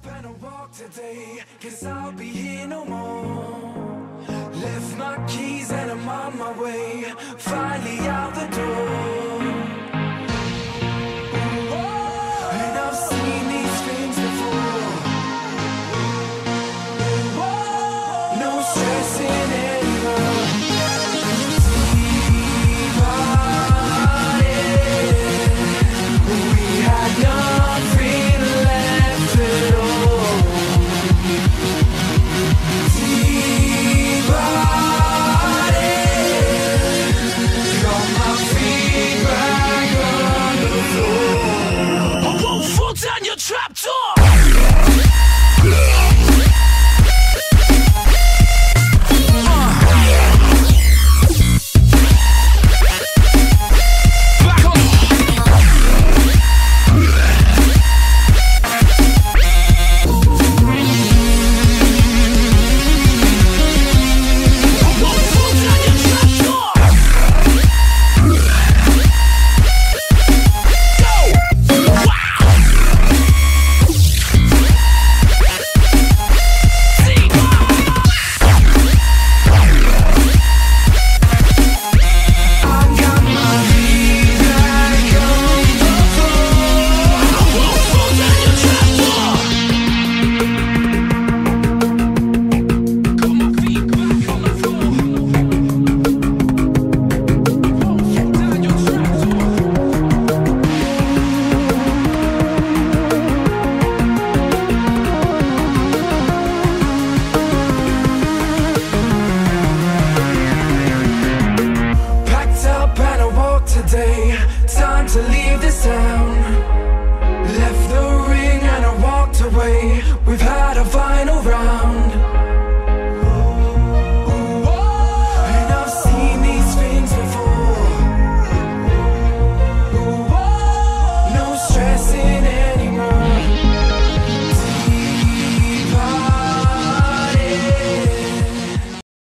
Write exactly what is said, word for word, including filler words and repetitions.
And I walk today, cause I'll be here no more. Left my keys and I'm on my way, finally out the door. Whoa. And I've seen these things before. Whoa. No stressing anymore. We had nothing left at all. Got my feet back on the floor. I won't fall down your trap door. Time to leave this town. Left the ring and I walked away. We've had a final round.